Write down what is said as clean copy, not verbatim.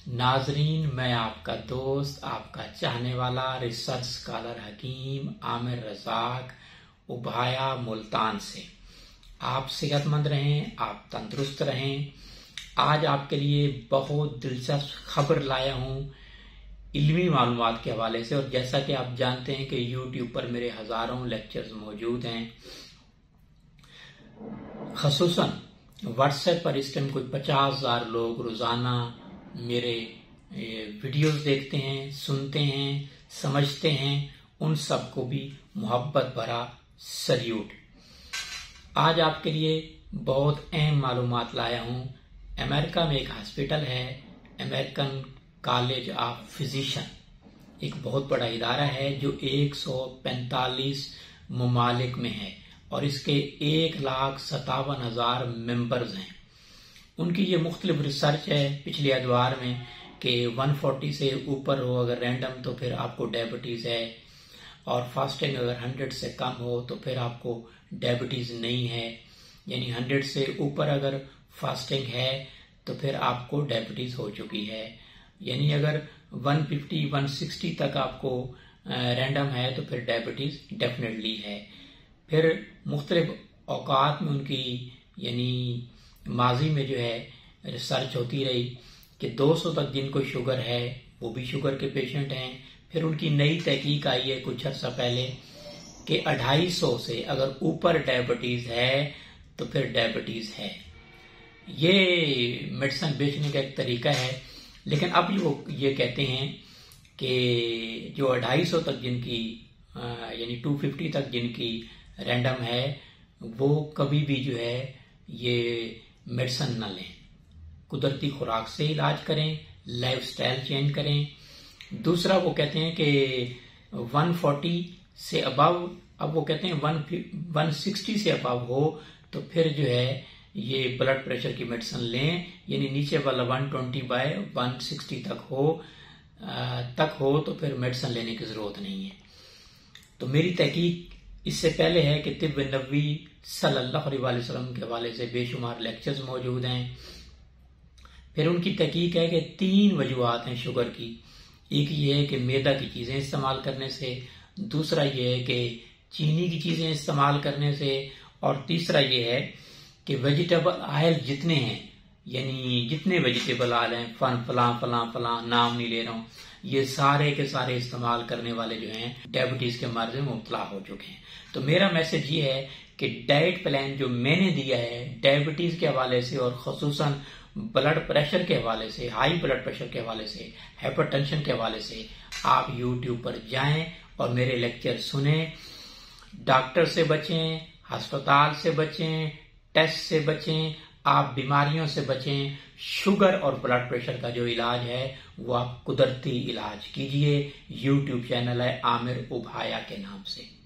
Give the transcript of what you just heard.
नाजरीन, मैं आपका दोस्त, आपका चाहने वाला रिसर्च स्कॉलर हकीम आमिर रजाक उभाया मुल्तान से। आप सेहतमंद रहें, आप तंदुरुस्त रहें। आज आपके लिए बहुत दिलचस्प खबर लाया हूं इल्मी मालूमात के हवाले से। और जैसा कि आप जानते हैं कि यूट्यूब पर मेरे हजारों लेक्चर्स मौजूद हैं, खसूसन व्हाट्सएप पर इस टाइम कोई 50,000 लोग रोजाना मेरे वीडियोस देखते हैं, सुनते हैं, समझते हैं। उन सबको भी मोहब्बत भरा सल्यूट। आज आपके लिए बहुत अहम मालूमात लाया हूं। अमेरिका में एक हॉस्पिटल है, अमेरिकन कॉलेज ऑफ फिजिशियन, एक बहुत बड़ा इदारा है जो 145 ममालिक में है और इसके 1,57,000 मेंबर्स हैं। उनकी ये मुख्तलिफ रिसर्च है पिछले अदवार में कि 140 से ऊपर हो अगर रैंडम तो फिर आपको डायबिटीज है, और फास्टिंग अगर 100 से कम हो तो फिर आपको डायबिटीज नहीं है। यानी 100 से ऊपर अगर फास्टिंग है तो फिर आपको डायबिटीज हो चुकी है। यानी अगर 150, 160 तक आपको रैंडम है तो फिर डायबिटीज डेफिनेटली है। फिर मुख्तलिफ औकात में उनकी यानी माजी में जो है रिसर्च होती रही कि 200 तक जिनको शुगर है वो भी शुगर के पेशेंट हैं। फिर उनकी नई तहकीक आई है कुछ अर्सा पहले कि 250 से अगर ऊपर डायबिटीज है तो फिर डायबिटीज है। ये मेडिसिन बेचने का एक तरीका है, लेकिन अब लोग ये कहते हैं कि जो 250 तक जिनकी यानी 250 तक जिनकी रैंडम है वो कभी भी जो है ये मेडिसिन न लें, कुदरती खुराक से इलाज करें, लाइफस्टाइल चेंज करें। दूसरा वो कहते हैं कि 140 से अबव, अब वो कहते हैं 160 से अबव हो तो फिर जो है ये ब्लड प्रेशर की मेडिसिन लें। यानी नीचे वाला 120/160 तक हो तो फिर मेडिसिन लेने की जरूरत नहीं है। तो मेरी तहकीक इससे पहले है कि तिब्ब नबवी सल्लल्लाहु अलैहि वसल्लम के हवाले से बेशुमार लेक्चर्स मौजूद हैं। फिर उनकी तहकीक है कि 3 वजूहात हैं शुगर की। एक ये है कि मैदा की चीजें इस्तेमाल करने से, दूसरा ये है कि चीनी की चीजें इस्तेमाल करने से, और तीसरा ये है कि वेजिटेबल ऑयल जितने हैं, यानी जितने वेजिटेबल ऑयल हैं, फलां नाम नहीं ले रहा हूं, ये सारे के सारे इस्तेमाल करने वाले जो हैं डायबिटीज के मर्ज में मुब्तला हो चुके हैं। तो मेरा मैसेज ये है कि डाइट प्लान जो मैंने दिया है डायबिटीज के हवाले से और खसूसन ब्लड प्रेशर के हवाले से, हाई ब्लड प्रेशर के हवाले से, हाइपरटेंशन के हवाले से, आप यूट्यूब पर जाएं और मेरे लेक्चर सुने। डॉक्टर से बचें, अस्पताल से बचें, टेस्ट से बचें, आप बीमारियों से बचें। शुगर और ब्लड प्रेशर का जो इलाज है वो आप कुदरती इलाज कीजिए। यूट्यूब चैनल है आमिर उभाया के नाम से।